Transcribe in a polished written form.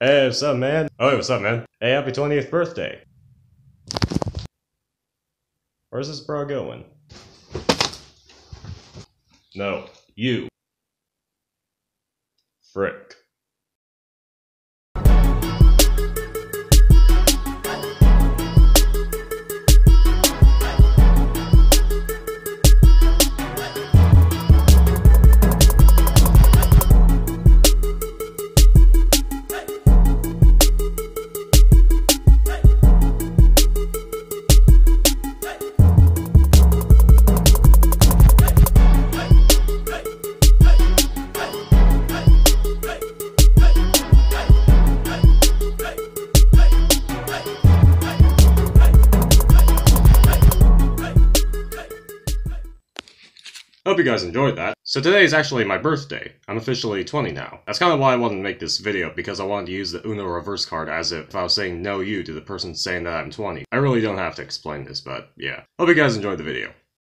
Hey, what's up, man? Oh, what's up, man? Hey, happy 20th birthday. Where's this bro going? No, you. Frick. Hope you guys enjoyed that. So today is actually my birthday. I'm officially 20 now. That's kind of why I wanted to make this video, because I wanted to use the Uno reverse card as if I was saying no you to the person saying that I'm 20. I really don't have to explain this, but yeah. Hope you guys enjoyed the video.